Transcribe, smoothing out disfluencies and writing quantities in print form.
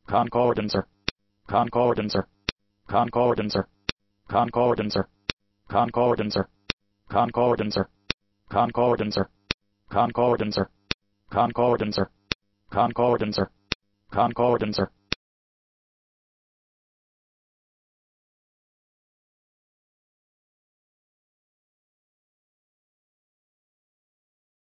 concordancer, concordancer, concordancer, concordancer, concordancer, concordancer, concordancer, concordancer, concordancer, concordancer, concordancer.